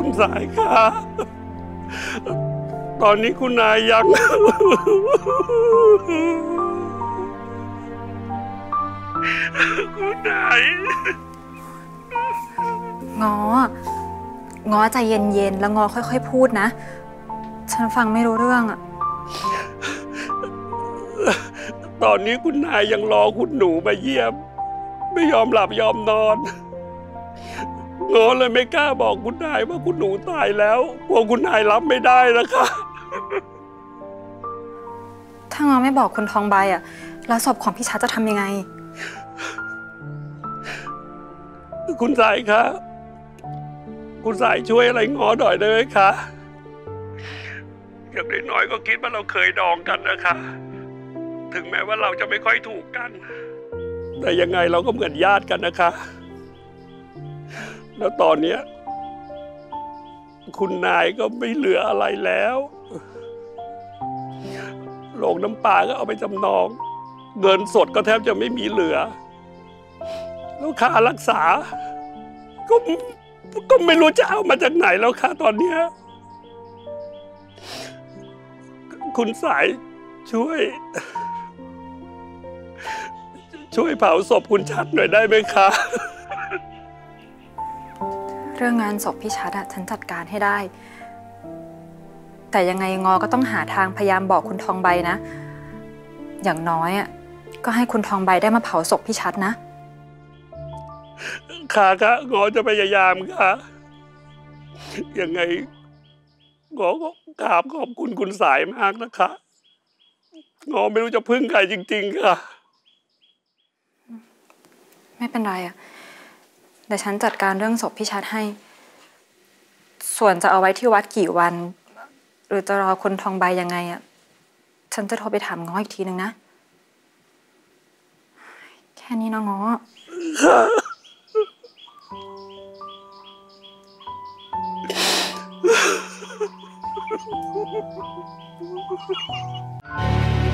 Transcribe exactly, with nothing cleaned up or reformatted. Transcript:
สายค่ะตอนนี้คุณนายยังคุณนายง้อง้อใจเย็นๆแล้วง้อค่อยๆพูดนะฉันฟังไม่รู้เรื่องอะตอนนี้คุณนายยังรอคุณหนูมาเยี่ยมไม่ยอมหลับยอมนอนง้อเลยไม่กล้าบอกคุณนายว่าคุณหนูตายแล้วกลัวคุณนายรับไม่ได้นะคะถ้าง้อไม่บอกคุณทองใบอะแล้วศพของพี่ชัดจะทำยังไงคุณสายคะคุณสายช่วยอะไรง้อหน่อยได้ไหมคะอย่างน้อยๆก็คิดว่าเราเคยดองกันนะคะถึงแม้ว่าเราจะไม่ค่อยถูกกันแต่ยังไงเราก็เหมือนญาติกันนะคะแล้วตอนนี้คุณนายก็ไม่เหลืออะไรแล้วโรงน้ำปลาก็เอาไปจำนองเงินสดก็แทบจะไม่มีเหลือแล้วค่ารักษาก็ก็ไม่รู้จะเอามาจากไหนแล้วค่ะตอนนี้คุณสายช่วยช่วยเผาศพคุณชัดหน่อยได้ไหมคะเรื่องงานศพพี่ชัดอะฉันจัดการให้ได้แต่ยังไงงอก็ต้องหาทางพยายามบอกคุณทองใบนะอย่างน้อยอะก็ให้คุณทองใบได้มาเผาศพพี่ชัดนะค่ะค่ะงอจะพยายามค่ะยังไงงอก็กราบขอบคุณคุณสายมากนะคะงอไม่รู้จะพึ่งใครจริงๆค่ะไม่เป็นไรอะเดี๋ยวฉันจัดการเรื่องศพพี่ชัดให้ส่วนจะเอาไว้ที่วัดกี่วันหรือจะรอคุณทองใบยังไงอะฉันจะโทรไปถามง้ออีกทีนึงนะแค่นี้นะง้อค่ะ